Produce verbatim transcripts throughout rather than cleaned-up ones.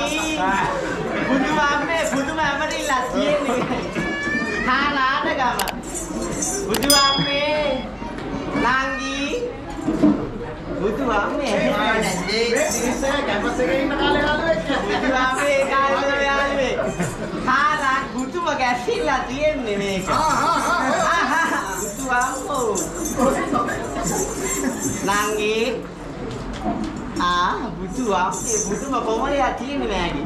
Budu ame, budu ame ni lati ni. Hana ada gama. Budu ame, Nanggi. Budu ame. Bisa campus එක ඉන්න කාලේ යාළුවෙක්. Budu ame කාලේ යාළුවෙක්. Hana budu magassi lati ni මේක. ආ ආ ආ. Budu ammo. Nanggi. Ah, budu ame, budu ma කොමල යති ni මේක.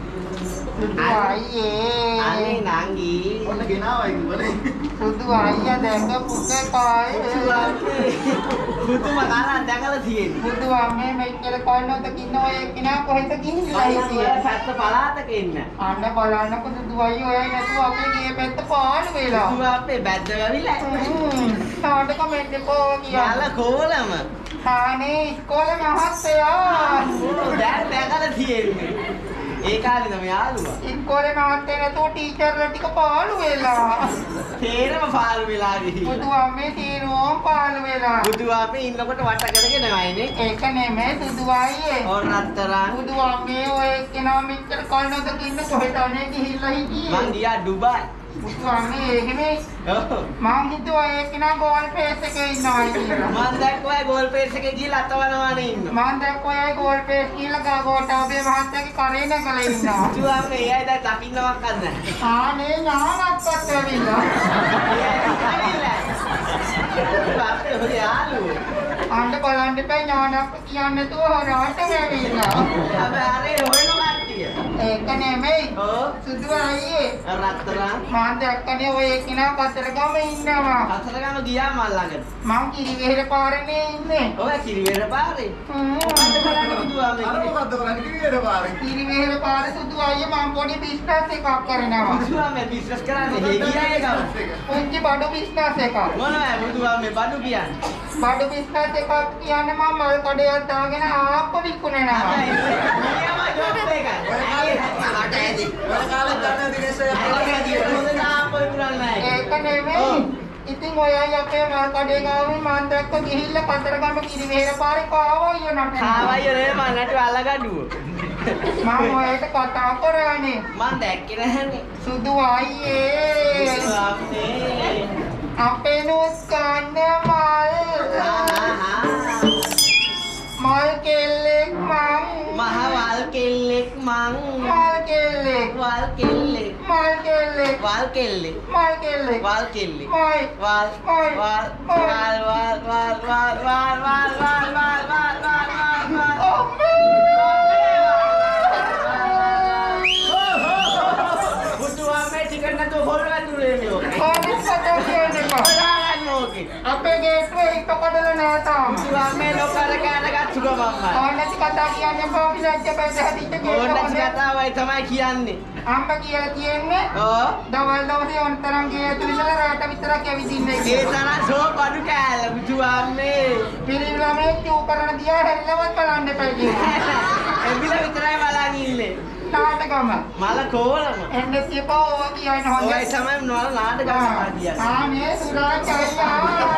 අයියේ අනේ නංගි ඔන්න ගෙනාවයි කිව්වනේ. සුදු අයියා දැක පුතේ කයි පුතුම කාලා දැකලා තියෙන්නේ. සුදු අම්මේ මෙච්චර කන්නොත් කින්න ඔය එක්කිනා කොහෙද ගිහිල්ලා අයියා ඉන්නේ පැත්ත පළාතක ඉන්න. අන්න බලන්නකො සුදු අයියෝ ඔයයි නැතුව අපේ ගේ පැත්ත පාළු වෙලා. පුතුම අපේ බැද්ද ගවිලා. තාට කමෙන්ට් එකෝ කියලා. යාලා කෝලම. තානේ ඉස්කෝලේ මහත්තයා. දැන් දැකලා තියෙන්නේ. ඒ කාලේ නම් යාළුවා. ඉස්කෝලේ මහත්තයා නැතුව ටීචර්ලා ටික පාළු වෙලා. තේරම පාළු වෙලා ගිහින්. සුදු අම්මේ තීරුවම පාළු වෙලා. පුතුම අපේ ඉන්නකොට වට කරගෙනමයිනේ. ඒක නෙමෙයි සුදු අයියේ. ඕන රත්තරන්. සුදු අම්මේ ඔය එක්කිනා මෙච්චර කන්නොත් කින්න කොහෙද අනේ ගිහිල්ලා හිටියේ. මං ගියා ඩුබායි. පුතු අම්මේ එහෙමයි. ඔව්. මං හිතුවා ඒ කෙනා ගෝල් පේස් එකේ ඉන්නවා කියලා. මං දැක්කවා ගෝල් පේස් එකේ ගිහලා අතවනවානේ ඉන්නවා. මං දැක්කවා ඒ ගෝල් පේස් කියලා ගා ගෝඨාභය මහත්තයාගේ කරේ නැගලා ඉන්නවා. පුතුම අපේ එයයි දැන් දකින්නවක් නැහැ. ආනේ ඥානක්වත් වෙවිලා. අපේ හොය යාළුවෝ. අන්න බලන්න එපා ඥානක් කියන්නේ නැතුව හොරාට වෙවිලා. අපි අරේ හොයන කට්ටිය. ඒක නෙමෙයි. ඔව්. සුදු අයියේ. රත්තරන්. මං දැක්කනේ ඔය කෙනා කතරගම ඉන්නවා. කතරගම ගියා මල් ළඟට. මං කිරිවෙහෙර පාරේ ඉන්නේ. ඔය කිරිවෙර පාරේ. මොකද්ද කරන්නේ බුදුආ මේ? අර මොකද්ද කරන්නේ කිරියට පාරේ. කිරිවෙහෙර පාරේ සුදු අයියේ මං පොඩි බිස්නස් එකක් කරනවා. බුදුආ මේ බිස්නස් කරන්නේ හේ ගියා ඒකම. පුංචි බඩු බිස්නස් එකක්. මොනවද බුදුආ මේ බඩු කියන්නේ? බඩු බිස්නස් එකක් කියන්නේ මම මල් කඩයක් දාගෙන ආප්ප විකුණනවා. නියම ජොබ් එකයි. මට ඇති. ඔය කාලේ ගන්න දිනේශය ඒක නෙමෙයි. ඉතින් ඔයයි අපේ මල් කඩේ ගාවේ මං දැක්ක ගිහිල්ලා කතරගම කිරිවෙහෙර පාරේ කාවයිය නටන. කාවයිය නේ මන් නටු අලගඩුව. මම ඔයට කතා කරානේ. මන් දැක්කේ නැහනේ. සුදු අයියේ. අපේ අපේ නුස්කන්න මල්. මල් කෙල්ලෙක් මං. මහ වල් කෙල්ලෙක් මං. මල් කෙල්ලෙක්. වල් කෙල්ලෙක්. මල් කෙල්ලෙක්. වල් කෙල්ලෙක්. මල් කෙල්ලෙක්. වල් කෙල්ලෙක්. මයි. වල් වල් වල් වල් වල් වල් වල් වල් වල් වල් වල් වල් බුදුආ මේ ටිකට් නැතුව හොල්ල වැදුනේ මේ ඔක. කොහොමද කතා කියන්නේ කො? හොයාගන්න ඕකේ. අපේ ගේට්ටුවේ එක කඩලා නෑ තාම. බුදුආ මේ ලෝකර කෑන ගත්තු ගමම්මයි. කොහොමද කතා කියන්නේ කොහොමද ලැජ්ජ බය හැදිච්ච ඕන ගේට්ටුවේ? කතාවයි තමයි කියන්නේ. අම්ම කියලා කියන්නේ ඕ දවල් දවසේ ඔන්තරම් ගේ ඇතුළේ ඉඳලා රාට විතරක් ඇවිදින්නේ ඒ කියලා. තරම් සෝ බඩු කෑල්ල බුදුආ මේ පිරිල්ලාමේ චූ කරන දිහා හැරිලවත් බලන්න එපා කියලා. එබිල විතරයි බලන් ඉන්නේ. නාටකම. මල කෝලම. එන්නේ තියපෝ ඔය කියන ඔය හොඳයි. තමයි නෝල නාටක සමාධිය. ආනේ සුරාචයියා.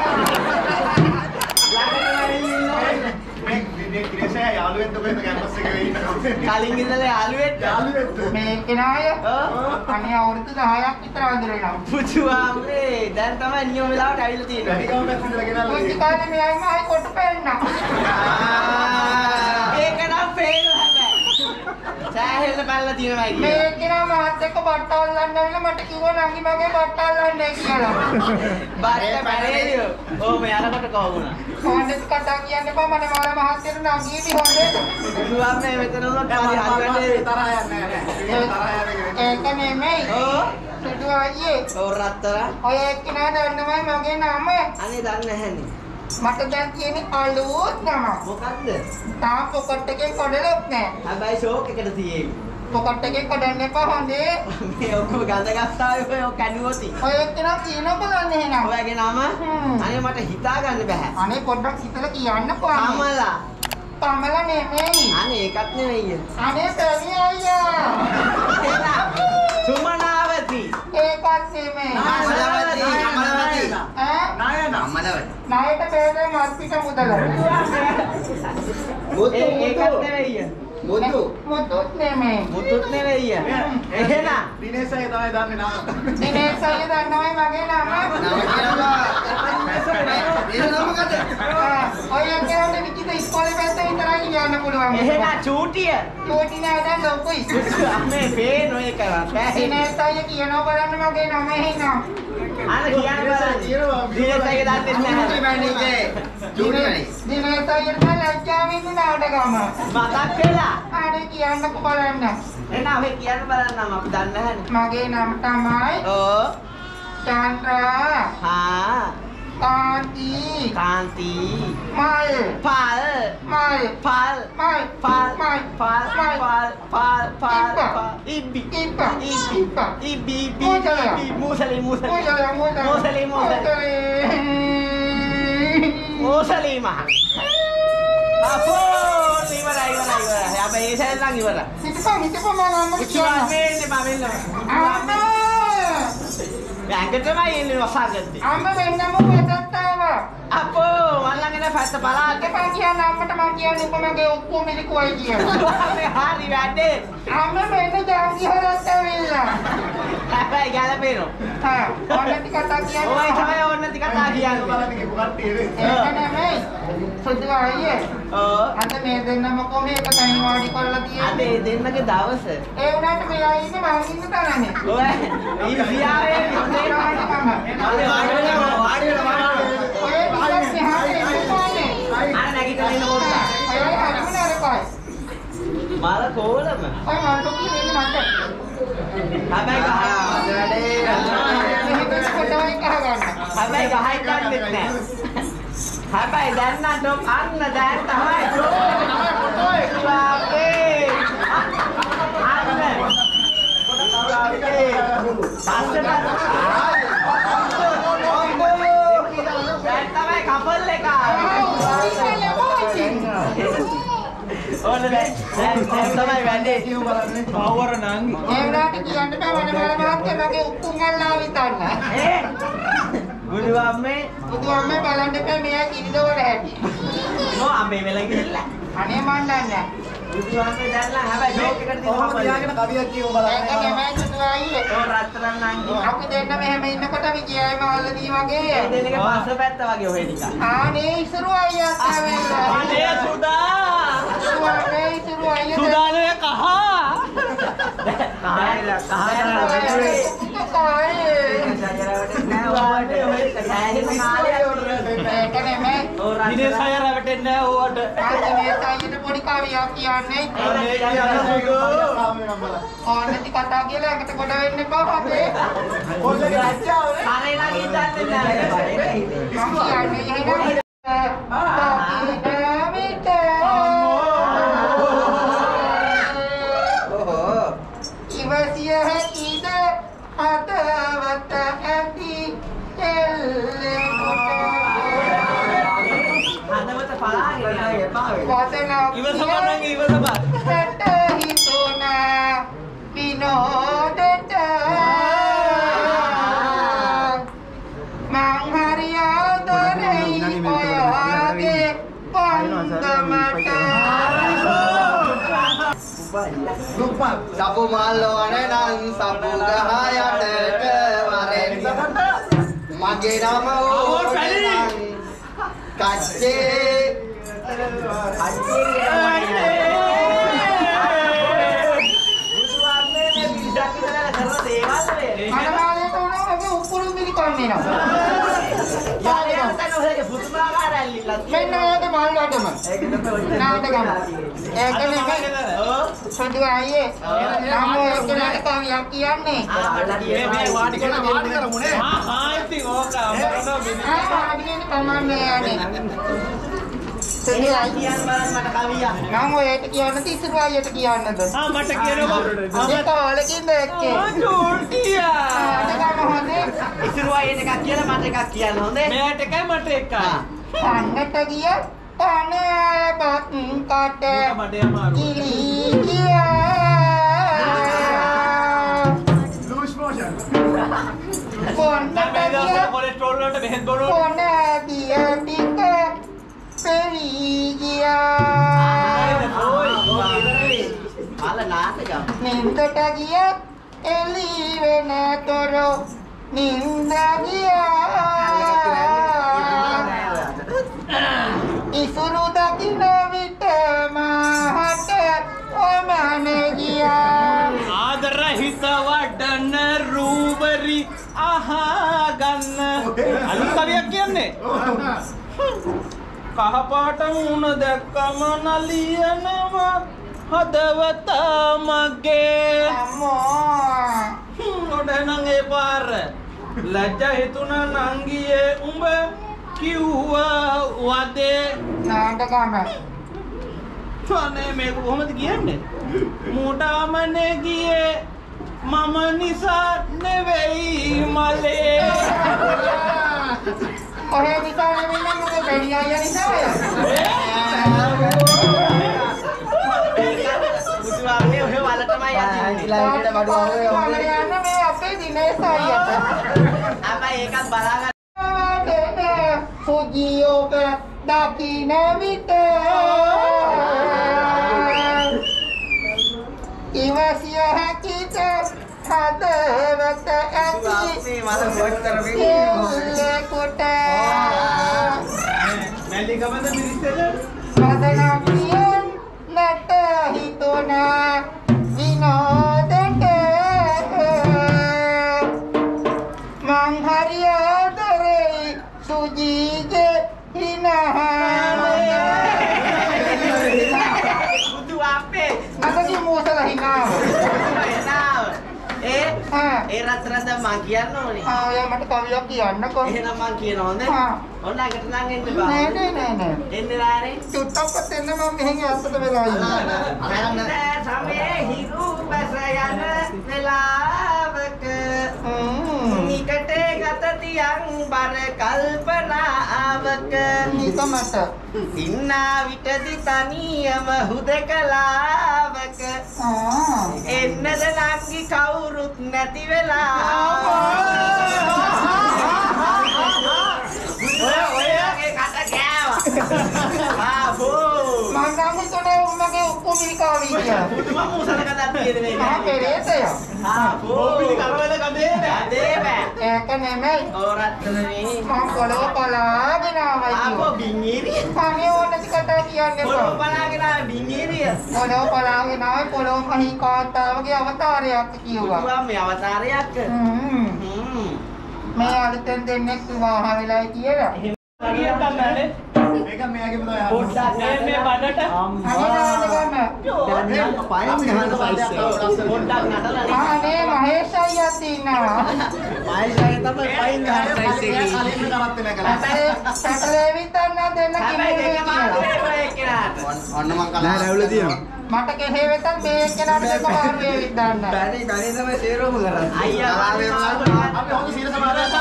මේ මේ කිරියසය යාළුවෙක්ද කොහෙද කැම්පස් එකේ ඉන්නේ. කලින් ඉඳලා යාළුවෙක් යාළුවෙක්ද? මේ කෙනාය ඔව් අනේ අවුරුදු දහයක් විතර අඳුරේනවා. පුතුආමේ දැන් තමයි නියම වෙලාවට ඇවිල්ලා තියෙන්නේ. වැඩිකමක් හදලා ගෙනල්ලා පුංචි කාලේ මෙයයි මයි කොට පෙන්න. ඒක නම් ෆේල් හැබැයි. සෑහෙන්න පැනලා තියෙනවා කිය. මේ කෙනා මාත් එක්ක බට්ට අල්ලන්න ඇවිල්ලා මට කිව්වා නංගි මගේ බට්ට අල්ලන්නේ කියලා. බාරට පැනේලියෝ. ඕ මේ අරකට කොහොමුණා. කොහොමද කතා කියන්නේ බා මම මාර මහත්තයට නංගීවි හොඳේ. පුතුආමේ මෙතන උනොත් හරි හරියට තරහ යන්නේ නැහැ. තරහ යන්නේ. ඒක නෙමෙයි. ඕ සුදු අයියේ. ඔව් රත්තරන්. ඔය එක්කිනා දන්නවයි මගේ නම. අනේ දන්නේ නැහැනේ. මට දැන් තියෙන්නේ අලුත් නම. මොකද්ද? තාම පොකට් එකේ කොඩලොත් නෑ. හැබැයි ෂෝක් එකට තියෙන්නේ. පොකට් එකේ කොඩන්න එපා හොඳේ. මේ ඔක්කොම ගඳ ගස්තාවේ ඔය කැඩුවොති. ඔය එක්කිනා කියනවා බලන්න එහෙනම්. ඔයගේ නම අනේ මට හිතා ගන්න බෑ. අනේ පොඩ්ඩක් හිතලා කියන්නකෝ. කමලා. කමලා නෙමෙයි. අනේ ඒකත් නෙවෙයි. අනේ සැමි අයියා. සුමනාවති. ඒකත් නෙමෙයි. නායනා. ඈ? නායනා. අම්මලවයි. ණයට බේරේ මත් පිට මුදල. මුතු ඒකත් නෙවෙයි. මුතු මුතුත් නෙමෙයි. මුතුත් නෙවෙයි. එහෙනම් දිනේශය තමයි දන්නේ නාම. දිනේශය දන්නවයි මගේ නම. නම කියනවා. ඒ නම මොකද? ඔය කියන්නේ විචිත ඉස්කෝලේ පැත්තේ විතරයි කියන්න පුළුවන්. එහෙනම් චූටිය. චූටි නෑ දැන් ලොකුයි. අම්මේ පේන ඔය කරා. දිනේශය කියනවා බලන්න මගේ නම එහෙනම්. අන්න කියන්න බලන්න. දිනේශය දන්නේ නැහැ. චූටි චූටි දිනේශය තමයි ලැජ්ජාවෙන් නාටකම. මතක් වෙලා. අනේ කියන්නකෝ බලන්න. එහෙනම් ඔය කියන්න බලන්නම් අපි දන්නේ නැහැනේ. මගේ නම තමයි ඕ චන්ද්‍රා හා කාන්ති කාන්ති මල් පල් මල් පල් මල් පල් මල් පල් පල් පල් පල් ඉබ්බි ඉප්ප ඉබ්බි ඉප්ප ඉබ්බි ඉබ්බි මුසලයා. මුසලි මුසලි මුසලයා, මුසලයා. මුසලි මුසලි මුසලි මහ අපෝ ඉවරයි ඉවරයි ඉවරයි හැබැයි ඒ සැලන් ඉවරයි හිතපන් හිතපන් මම අම්මට ඉක්ෂුවා කියන්න. මේන්නේ මම එන්නවා අම්මා බැංකටමයි එන්නේ වසාගත්තේ අම්මා වෙන්නම වැටත් ආවා. අපෝ මල්ලංගෙන පැත්ත බලාගෙන හිතපන් කියන්න අම්මට මම කියන්නේ උපමගේ ඔක්කොම ඉලිකුවයි කියලා. මේ හරි වැඩේ අම්මා මෙන්න ජාති හරත් ඇවිල්ලා. හැබැයි ගැලපෙනවා හා ඔන්නති කතා කියන්නේ. ඔය තමයි ඕන නැති කතා කියන්නේ බලන්න කියපු කට්ටිය නේ. ඒක නෙමෙයි. සුදු අයියේ. ඔව් අද මේ දෙන්නම කොහේ එක තනි වාඩි කරලා අද තියෙන්නේ. ඒ දෙන්නගේ දවස ඒ වුණාට මෙයා ඉන්නේ මං ඉන්න තරනේ. ඔය ඉන්දියාවේ ඉන්නේ වාඩි කම. වාඩි වෙලා වාඩි වෙලා ඔය ටිකක් මෙහාට එන්න ඕනේ. අර නැගිටලා ඉන්න පොඩ්ඩක් ඔය හරිම නරකයි. මල කෝලම ඔය මට කියන්නේ මට. හැබැයි ගහ වැඩේ මේක කොටවයි කහ ගන්න. හැබැයි ගහයි ගන්නෙත් නෑ හැබැයි දැන් නම් ඩොක් අන්න දැන් තමයි ඩොක් වාගේ අන්න වාගේ පස්සේ දැන් තමයි කපල් එක ඕන දැන් දැන් තමයි වැඩේ කියමු බලන්න පවර නම් ඒ වුණාට කියන්න බෑ වන මල මහත්තයා මගේ උක්කුන් අල්ලා විතරන. ඒ බුදු අම්මේ බුදු අම්මේ බලන්න එපා මෙයා කිරිදවල හැටි. නෝ අම්මේ වෙලා ගිහිල්ලා අනේ මන් දන්නේ. බුදු අම්මේ දැන්ලා හැබැයි ජෝක් එකට ඔහොම දෙනවා තියාගෙන කවියක් කියමු ඒක බලන්න. නෙමෙයි සුදු අයියේ. ඕ රත්තරන් නංගි අපි දෙන්න මෙහෙම ඉන්නකොට අපි කියයි මාළදී වගේ. ඒ දෙන්නගේ පස්ස පැත්ත වගේ ඔහෙ නිකන් ආනේ ඉසුරු අයියා ආවෙලා. අනේ සුදා සුවානේ ඉසුරු අයියා. සුදානේ කහ කහයිලා කහයිලා ඒක නෙමෙයි. දිනේශය රැවටෙන්නේ නැහැ ඕවට ආන්නේ මේ සයියට පොඩි කවියක් කියන්නේ. ඕනති කතා කියලා එකට කොට වෙන්න එපා අපේ. පොල්ලේ රාජ්‍යාවනේ. කරේලා ගිහින් නැහැ මම කියන්නේ එහෙනම් ඉවසිය හැකිද හදවත ඇති එල්ලෙකොට හදවත පලාගෙන එපා වදනක් ඉවසපන් නම් ඉවසපන් සැට හිතුණා විනෝදට මං හරි ආදරෙයි ඔයාගේ පන්දමට. දුප්පත්. සපු මල් ඕනේ නම් සපු ගහ යටට වරෙන් මගේ නම ඕනේ නම් කච්චේ අනමාලයට උනා ඔබ උකුරු මිලිකම් වෙනවා. මෙන්න මේක මල් වටම. නාටකම. ඒක නෙමෙයි. සුදු අයියේ. මම ඒක නාටකයක් කියන්නේ. මේ මේ වාඩි කරලා වාඩි කරමුනේ. ආ හා ඉතින් ඕක අමරනවා බිනි. ආ අඩියෙන් කමන්නේ යන්නේ. සුදු අයියේ කියන්න බලන්න මට කවියක්. මම ඔයට කියන්න තිසුරු අයියට කියන්නද? ආ මට කියනවා. ඒක ඔලකින් දැක්කේ. ආ චූටියා. නාටකම හොඳේ. ඉතින් ඔය එකක් කියලා මට එකක් කියන්න හොඳේ. මෙයාට එකයි මට එකයි. පන්නට ගිය පනබත් කට කිලි ගියා. Loose motion. පොන්නට ගිය කොලෙස්ටරෝල් වලට බෙහෙත් බොනවා. පොන ගිය ටික පෙරී ගියා. මල නාටක. නින්දට ගිය එළි වෙනතොර නින්ද ගියා. ඉසුරු දකින්න විට මහට ඔමන ගියා. ආදර හිත වඩන රූබරි අහා ගන්න අලුත් කවියක් කියන්නේ කහපාට මුණ දැක්කම නලියනවා හදවත මගේ අම්මෝ නොඩනං ඒ පාර ලැජ්ජ හිතුන නංගියේ උඹ කිව්වා වදේ නාටකම අනේ මේක කොහොමද කියන්නේ මූටාමනේ ගියේ මම නිසා නෙවෙයි මලේ ඔය නිසා නෙවෙයි නම් මොකද බැරි අය නිසාය. බුදුආමේ ඔය වලටමයි යන්නේ. ඊළඟට බඩු ආවේ ඔය යන්න මේ අපේ දිනේශ අයියට. අපා ඒකත් බලාගන්න. සුජියෝක දකින්න විට ඉවසිය හැකිට හදවත ඇති කෙල්ලෙකුට මැලිකමද මිරිස්සද සදනක්ියෙන් නැට හිතුනා විනෝදට මං හරියාදරෙයි සුජීගේ හිනහාමය බුදුආපේ අතකි මෝසල හිනාව එනාව ඒ ආ ඒ රත්තරන්ද මං කියන්න ඕනේ. ආ ඔයා මට කවියක් කියන්නකෝ. එහෙනම් මං කියනවද? ආ. ඔන්න අකට නම් එන්න බා. නෑ නෑ නෑ නෑ එන්නේ නෑනේ. චුට්ටක්වත් එන්න මම මෙහෙන් ඇත්තට වෙලා ඉන්නේ. සමේ හිරු බැස යන වෙලාවක නිකට ගත තියන් බර කල්පනාවක නිකමට ඉන්නා විටදි තනියම හුදකලාවක ආ එන්නද නංගි කවුරුත් නැති වෙලා ඔය ඔයගේ කට ගෑවා ආබෝ මම නම් හිතුනේ උඹගේ උපමිකාවී කියලා. පුදුම මූසල කතාවක් තියෙන මේක ආ පෙරේතය. ආබෝ පිළි කරවල කදේ අදේ බෑ ඒක නෙමෙයි. ඕරත්තරනේ මම පොළොව පලාගෙන ආවයි ආබෝ කිව්වා. බින්ගීරිය කනේ ඕනති කතා කියන්නේ පොළොව කොහොමද? බලාගෙන ආවේ බින්ගීරිය පොළොව පලාගෙන ආවේ පොළොව මහී කාන්තාවගේ අවතාරයක් කිව්වා. බුදුහාම මේ අවතාරයක් හ්ම්. හ්ම් මේ අලුතෙන් දෙන්නෙක් විවාහ වෙලා කියලා. කවියක් ගන්නනේ මේක මෙයාගේම තමයි පොඩ්ඩක් මේ මේ බඩට අනේ නාටකම. පොඩ්ඩක් නටලා නේ අනේ මහේෂ් අයියා ඉන්නවා. මයිසයි තමයි පයින් ගන්න සයිස් එකේ කලින්ම කරත් වෙන කලා. අපේ සැටලෙවිතන්න දෙන්න හැබැයි දෙක කිව්වේ මාත්‍රේ ඔය එක්කෙනාට ඔන්න මං කලා. නෑ රැවුල තියෙනවා. මට කෙහෙ වෙතත් මේ එක්කෙනාට දෙක මාරුවේ විදන්න. බැරි බැරි තමයි සේරෝම කරන්නේ අයියා අපි හොඳ සීල සමාදන්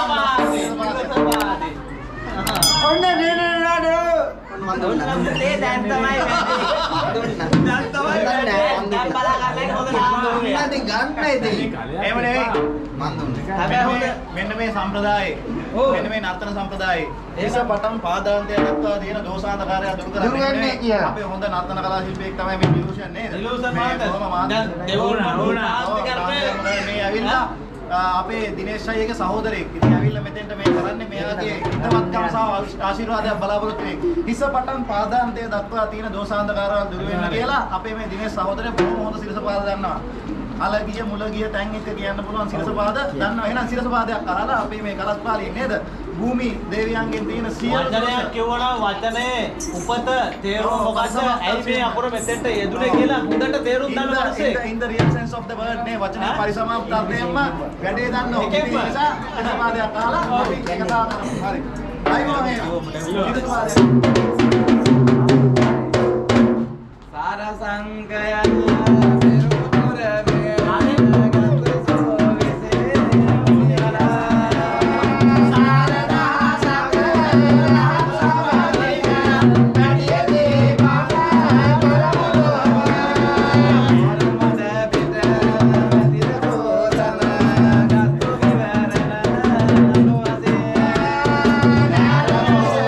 ඔන්න නේනනාඩෝ මන් දුන්නා දැන් තමයි දැන් තමයි දැන් බලා ගන්න හොඳ නාම දුන්නේ ඉතින් ගන්නයි දෙයි එහෙම නෙවෙයි මන් දුන්නේ. හැබැයි හොඳ මෙන්න මේ සම්ප්‍රදායේ මෙන්න මේ නර්තන සම්ප්‍රදායේ ඒස පටන් පාදාන්තය දක්වා තියෙන දෝෂාන්තකාරය දුරු දුරු වෙන්නේ කරන්නේ කියලා. අපේ හොඳ නර්තන කලා ශිල්පියෙක් තමයි මේ නිලූෂන් නේද? නිලූෂන් මේ මහත්තයා. බොහොම මහත්- දැන් දෙවුන් වුණ ආන්ති කරපේ. මේ ඇවිල්ලා අපේ දිනේශ් අයියගේ සහෝදරයෙක්. ඉතින් ඇවිල්ලා මෙතෙන්ට මේ කරන්නේ මෙයාගේ හිතවත්කම සහ ආශිර්වාදයක් බලාපොරොත්තු වෙන්නේ. හිස පටන් පාදාන්තය දක්වා තියෙන දෝෂාන්තකාරවල් දුරු වෙන්න කියලා අපේ මේ දිනේශ් සහෝදරයා බොහොම හොඳ සිරසපාද දන්නවා. අලගිය මුලගිය තැන් එක කියන්න පුළුවන් සිරසපාද දන්නවා. එහෙනම් සිරසපාදයක් අහලා අපේ මේ කලස්පාලියේ නේද? භූමි දේවියන්ගෙන් තියෙන සියලු වචනයක් කියවනවා වචනේ උපත තේරුම මොකද්ද? ඇයි මේ අකුර මෙතෙන්ට යෙදුනේ කියලා හොඳට තේරුම් ගන්න පස්සේ in the real sense of the word නේ වචනේ පරිසමාප්ත අර්ථයෙන්ම වැඩේ දන්න ඕක. එකෙන්ම. ඒ නිසා සිරසපාදයක් අහලා අපි ඒක කතා කරමු. හරි. අයිබෝන් සිරසපාදයක්. සාරසංකයන් Thank you.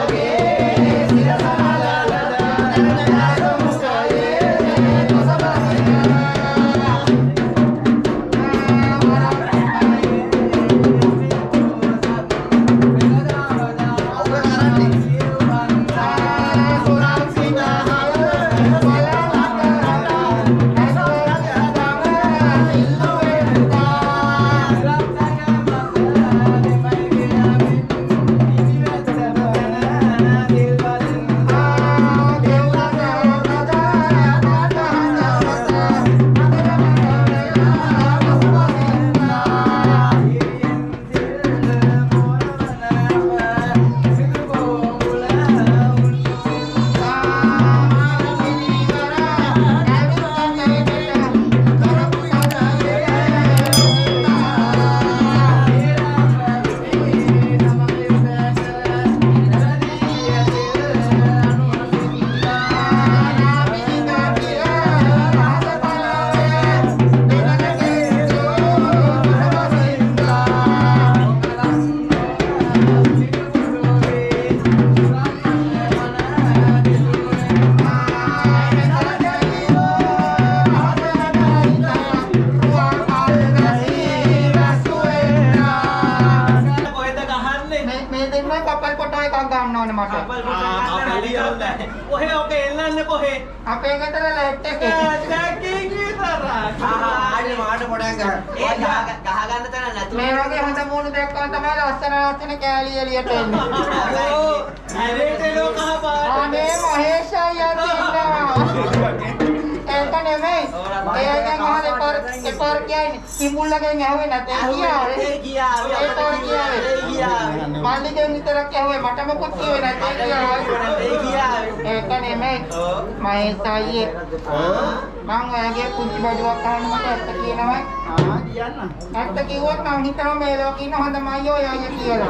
එකක් ගන්න ඕනේ මට. කපල් පොට්ට කොහේ ඔක එල්ලන්නේ කොහේ? අපේ ගෙදර ලැට් එකේ. දැක්කේ කීතරා. ආන්නේ මාට පොඩක් ගන්න. ඒ ගහ ගහ ගන්න තැන නැතුව. මේ වගේ හොඳ මූණු දැක්කම තමයි ලස්සන ලස්සන කෑලි එළියට එන්නේ. ඕ ඇරේට ලෝ කහ පාට. අනේ මහේෂ් අයියා තියෙනවා. ඒක නෙමෙයි. ඒකෙන් අහලා පාර පාර කියන්නේ කිඹුල්ලගෙන් ඇහුවේ නැතේ කියාවේ. ඒ කියාවේ. ඒක කියාවේ. ඒ කියාවේ. මල්ලිගෙන් විතරක් ඇහුවේ මට මොකුත් කිව්වේ නැතේ කියාවේ. ඒ කියාවේ. ඒක නෙමෙයි. මහේෂ් අයියේ. මං ඔයගේ කුංචි බඩුවක් අහන්න මට ඇත්ත කියනවා. ආ කියන්න. ඇත්ත කිව්වොත් මං හිතනවා මේ ලෝකේ ඉන්න හොඳ මයියෝ අයියා කියලා.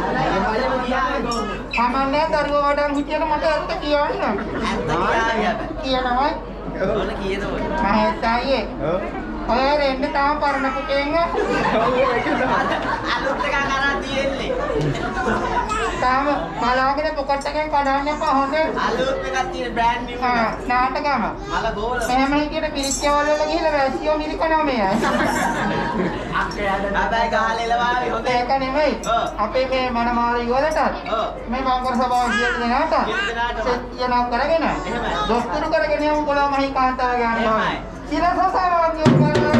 කමන්නේ දරුවෝ වඩා හිටියට මට ඇත්ත කියන්න. ඇත්ත කියාවේ. කියනවා. ඕන කීයද ඔය? මහේෂ් අයියේ. ඔය රෙන්න තාම පරණ පුතේන්ව. අලුත් එකක් අරන් තියෙන්නේ. තාම බලාගෙන පොකට් එකෙන් කඩන්න එපා හොඳේ. අලුත් එකක් තියෙන බ්‍රෑන්ඩ් නිව් ආ එක. නාටකම. මල ගෝල. මෙහෙම හිටියට පිරිච්චවල වල ගිහලා වැසියෝ මිරිකනවා මේ අය. හැබැයි ගහලෙලවාවේ හොඳ ඒක නෙමෙයි. ඔව්. අපේ මේ මනමාරි වලට ඔව්. මේ බංගර සභාව කියන දෙනාට කියන දෙනාටම. සත්‍යනා කරගෙන එහෙමයි. දොස්තරු කරගෙන යමු කොළා මහී කාන්තාව ගන්නවා. එහෙමයි. සිරසසාවන් යොමු කරලා